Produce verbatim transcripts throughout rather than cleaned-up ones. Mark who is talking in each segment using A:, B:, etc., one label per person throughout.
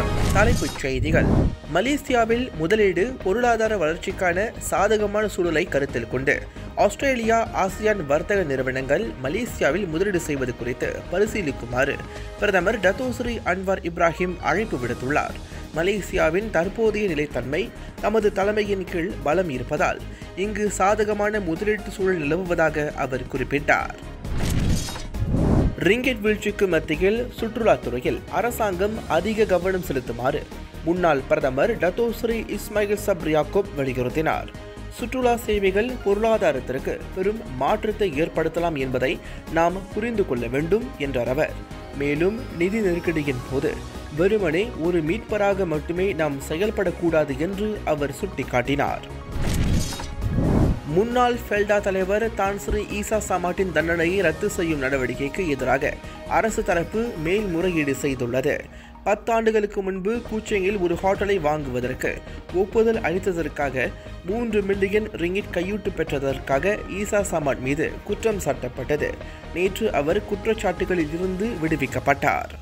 A: வணக்கம். தலைப்புச் செய்திகள். மலேசியாவில் முதலீடு பொருளாதார வளர்ச்சிக்கான சாதகமான சூழலை கருத்தில் கொண்டு ஆஸ்திரேலியா ஆசியான் வர்த்தக நிறுவனங்கள் மலேசியாவில் முதலீடு செய்வது குறித்து பரிசீலிக்குமாறு பிரதமர் டத்தோஸ்ரீ அன்வார் இப்ராஹிம் அழைப்பு விடுத்துள்ளார். மலேசியாவின் தற்போதைய நிலைத்தன்மை தமது தலைமையின் கீழ் பலம் இருப்பதால் இங்கு சாதகமான முதலீட்டு சூழல் நிலவுவதாக அவர் குறிப்பிட்டார். ரிங்கெட் வீழ்ச்சிக்கு மத்தியில் சுற்றுலாத்துறையில் அரசாங்கம் அதிக கவனம் செலுத்துமாறு முன்னாள் பிரதமர் டத்தோஸ்ரீ இஸ்மாயில் சப்ரி யாக்கூப் வலியுறுத்தினார். சுற்றுலா சேவைகள் பொருளாதாரத்திற்கு பெரும் மாற்றத்தை ஏற்படுத்தலாம் என்பதை நாம் புரிந்து கொள்ள வேண்டும் என்றார் அவர். மேலும் நிதி நெருக்கடியின் போது வெறுமனே ஒரு மீட்பராக மட்டுமே நாம் செயல்படக்கூடாது என்று அவர் சுட்டிக்காட்டினார். முன்னாள் ஃபெல்டா தலைவர் தான்ஸ்ரீ ஈசா சமாட்டின் தண்டனையை ரத்து செய்யும் நடவடிக்கைக்கு எதிராக அரசு தரப்பு மேல்முறையீடு செய்துள்ளது. பத்தாண்டுகளுக்கு முன்பு கூச்செங்கில் ஒரு ஹோட்டலை வாங்குவதற்கு ஒப்புதல் அளித்ததற்காக மூன்று மில்லியன் ரிங்கிட் கையூட்டு பெற்றதற்காக ஈசா சமாட் மீது குற்றம் சாட்டப்பட்டது. நேற்று அவர் குற்றச்சாட்டுகளில் இருந்து விடுவிக்கப்பட்டார்.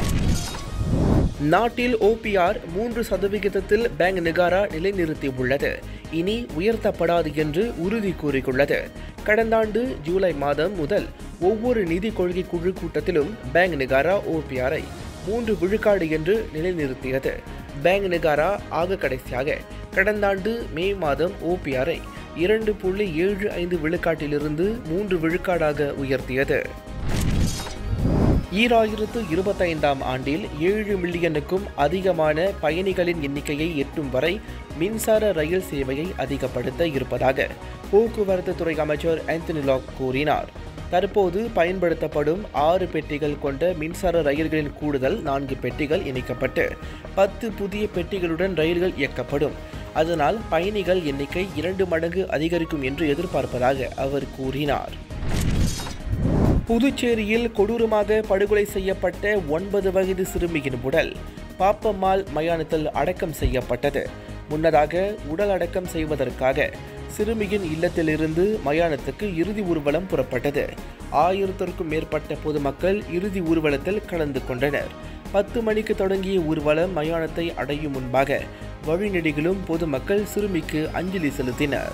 A: நாட்டில் ஓபிஆர் மூன்று சதவிகிதத்தில் பேங்க் நிகாரா நிலைநிறுத்தியுள்ளது. இனி உயர்த்தப்படாது என்று உறுதி கூறியுள்ளது. கடந்த ஆண்டு ஜூலை மாதம் முதல் ஒவ்வொரு நிதி கொள்கை குழு கூட்டத்திலும் பேங்க் நிகாரா ஓபிஆரை மூன்று விழுக்காடு என்று நிலைநிறுத்தியது. பேங்க் நிகாரா ஆக கடைசியாக கடந்த ஆண்டு மே மாதம் ஓபிஆரை இரண்டு புள்ளி ஏழு ஐந்து விழுக்காட்டிலிருந்து மூன்று விழுக்காடாக உயர்த்தியது. ஈராயிரத்து இருபத்தைந்தாம் ஆண்டில் ஏழு மில்லியனுக்கும் அதிகமான பயணிகளின் எண்ணிக்கையை எட்டும் வரை மின்சார ரயில் சேவையை அதிகப்படுத்த இருப்பதாக போக்குவரத்து துறை அமைச்சர் ஆந்தனி லாக் கூறினார். தற்போது பயன்படுத்தப்படும் ஆறு பெட்டிகள் கொண்ட மின்சார ரயில்களின் கூடுதல் நான்கு பெட்டிகள் இணைக்கப்பட்டு பத்து புதிய பெட்டிகளுடன் ரயில்கள் இயக்கப்படும். அதனால் பயணிகள் எண்ணிக்கை இரண்டு மடங்கு அதிகரிக்கும் என்று எதிர்பார்ப்பதாக அவர் கூறினார். புதுச்சேரியில் கொடூரமாக படுகொலை செய்யப்பட்ட ஒன்பது வயது சிறுமியின் உடல் பாப்பம்மாள் மயானத்தில் அடக்கம் செய்யப்பட்டது. முன்னதாக உடல் அடக்கம் செய்வதற்காக சிறுமியின் இல்லத்திலிருந்து மயானத்துக்கு இறுதி ஊர்வலம் புறப்பட்டது. ஆயிரத்திற்கும் மேற்பட்ட பொதுமக்கள் இறுதி ஊர்வலத்தில் கலந்து கொண்டனர். பத்து மணிக்கு தொடங்கிய ஊர்வலம் மயானத்தை அடையும் முன்பாக வழிநெடுகிலும் பொதுமக்கள் சிறுமிக்கு அஞ்சலி செலுத்தினர்.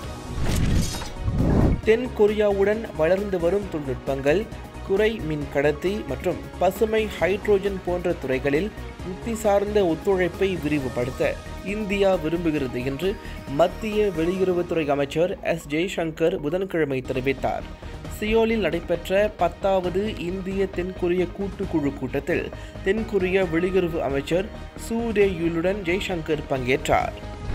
A: தென் கொரியாவுடன் வளர்ந்து வரும் தொழில்நுட்பங்கள், குறை மின் கடத்தி மற்றும் பசுமை ஹைட்ரோஜன் போன்ற துறைகளில் யுக்தி சார்ந்த ஒத்துழைப்பை விரிவுபடுத்த இந்தியா விரும்புகிறது என்று மத்திய வெளியுறவுத்துறை அமைச்சர் எஸ் ஜெய்சங்கர் புதன்கிழமை தெரிவித்தார். சியோலில் நடைபெற்ற பத்தாவது இந்திய தென்கொரிய கூட்டுக்குழு கூட்டத்தில் தென்கொரிய வெளியுறவு அமைச்சர் சூ டே-யுலுடன் ஜெய்சங்கர் பங்கேற்றார்.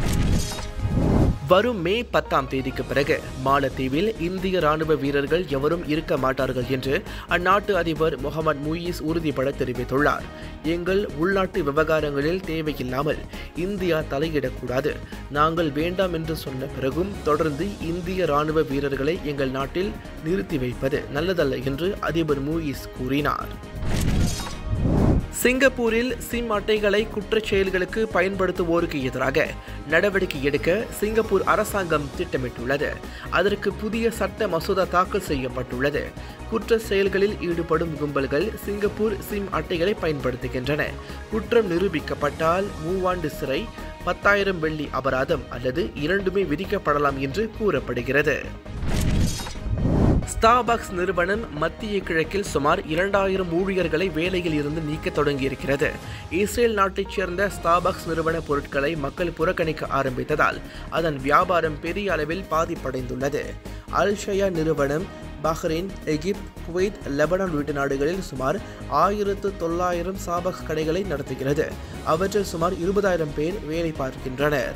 A: வரும் மே பத்தாம் தேதிக்கு பிறகு மாலத்தீவில் இந்திய ராணுவ வீரர்கள் எவரும் இருக்க மாட்டார்கள் என்று அந்நாட்டு அதிபர் முகமது முயிஸ் உறுதிபட தெரிவித்துள்ளார். எங்கள் உள்நாட்டு விவகாரங்களில் தேவையில்லாமல் இந்தியா தலையிடக்கூடாது. நாங்கள் வேண்டாம் என்று சொன்ன பிறகும் தொடர்ந்து இந்திய ராணுவ வீரர்களை எங்கள் நாட்டில் நிறுத்தி வைப்பது நல்லதல்ல என்று அதிபர் முயிஸ் கூறினார். சிங்கப்பூரில் சிம் அட்டைகளை குற்றச் செயல்களுக்கு பயன்படுத்துவோருக்கு எதிராக நடவடிக்கை எடுக்க சிங்கப்பூர் அரசாங்கம் திட்டமிட்டுள்ளது. அதற்கு புதிய சட்ட மசோதா தாக்கல் செய்யப்பட்டுள்ளது. குற்ற செயல்களில் ஈடுபடும் கும்பல்கள் சிங்கப்பூர் சிம் அட்டைகளை பயன்படுத்துகின்றன. குற்றம் நிரூபிக்கப்பட்டால் மூவாண்டு சிறை, பத்தாயிரம் வெள்ளி அபராதம் அல்லது இரண்டுமே விதிக்கப்படலாம் என்று கூறப்படுகிறது. ஸ்டார்பக்ஸ் நிறுவனம் மத்திய கிழக்கில் சுமார் இரண்டாயிரம் ஊழியர்களை வேலையில் இருந்து நீக்க தொடங்கியிருக்கிறது. இஸ்ரேல் நாட்டைச் சேர்ந்த ஸ்டார்பக்ஸ் நிறுவன பொருட்களை மக்கள் புறக்கணிக்க ஆரம்பித்ததால் அதன் வியாபாரம் பெரிய அளவில் பாதிப்படைந்துள்ளது. அல்-ஷயா நிறுவனம் பஹ்ரைன், எகிப்து, குவைத், லெபனான் உள்ளிட்ட நாடுகளில் சுமார் ஆயிரத்து தொள்ளாயிரம் ஸ்டார்பக்ஸ் கடைகளை நடத்துகிறது. அவற்றில் சுமார் இருபதாயிரம் பேர் வேலை பார்க்கின்றனர்.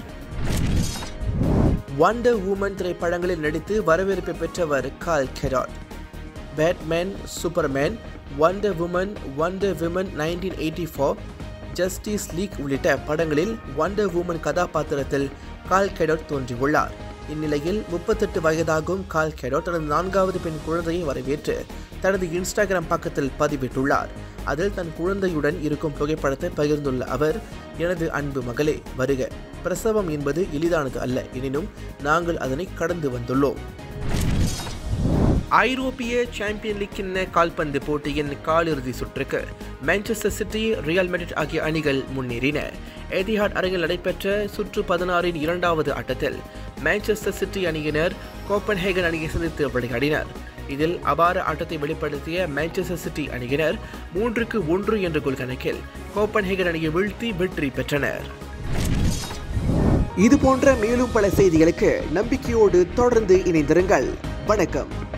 A: வண்டர் வுமன் திரைப்படங்களில் நடித்து வரவேற்பை பெற்றவர் Gal Gadot. Batman, Superman, Wonder Woman, Wonder women nineteen eighty four, Justice League உள்ளிட்ட படங்களில் வண்டர் வுமன் கதாபாத்திரத்தில் கால் கெடாட் தோன்றியுள்ளார். இந்நிலையில் முப்பத்தெட்டு வயதாகும் கால் கெடாட் தனது நான்காவது பெண் குழந்தையை வரவேற்று தனது இன்ஸ்டாகிராம் பக்கத்தில் பதிவிட்டுள்ளார். அதில் தன் குழந்தையுடன் இருக்கும் புகைப்படத்தை பகிர்ந்துள்ள அவர், எனது அன்பு மகளே வருக. பிரசவம் என்பது எளிதானது அல்ல, எனினும் நாங்கள் அதனை கடந்து வந்துள்ளோம். ஐரோப்பிய சாம்பியன் லீக் கிண்ண கால்பந்து போட்டியின் காலிறுதி சுற்றுக்கு மான்செஸ்டர் சிட்டி, ரியல் மேட்ரிட் ஆகிய அணிகள் முன்னேறின. எதிஹாட் அரங்கில் நடைபெற்ற சுற்று பதினாறின் இரண்டாவது ஆட்டத்தில் மான்செஸ்டர் சிட்டி அணியினர் கோப்பன்ஹேகன் அணியை சந்தித்து விளையாடினர். இதில் அபார ஆட்டத்தை வெளிப்படுத்திய மான்செஸ்டர் சிட்டி அணியினர் மூன்றுக்கு ஒன்று என்ற கோல் கணக்கில் கோப்பன்ஹேகன் அணியை வீழ்த்தி வெற்றி பெற்றனர்.
B: இது போன்ற மேலும் பல செய்திகளுக்கு நம்பிக்கையோடு தொடர்ந்து இணைந்திருங்கள். வணக்கம்.